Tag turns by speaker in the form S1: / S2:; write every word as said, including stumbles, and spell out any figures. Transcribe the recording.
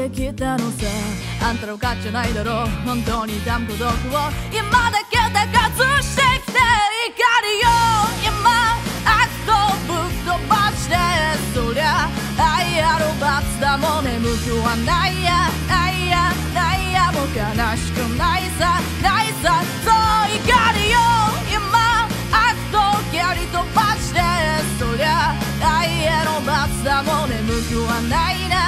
S1: てきたのさ。あんたの勝ちじゃないだろう、本当に痛む孤独を今だけで隠してきて怒りよ今悪とぶっ飛ばして、そりゃ愛やろ罰だもん眠くはないやないやないやもう悲しくないさないさ、そう怒りよ今悪とやり飛ばして、そりゃ愛への罰だもん眠くはないな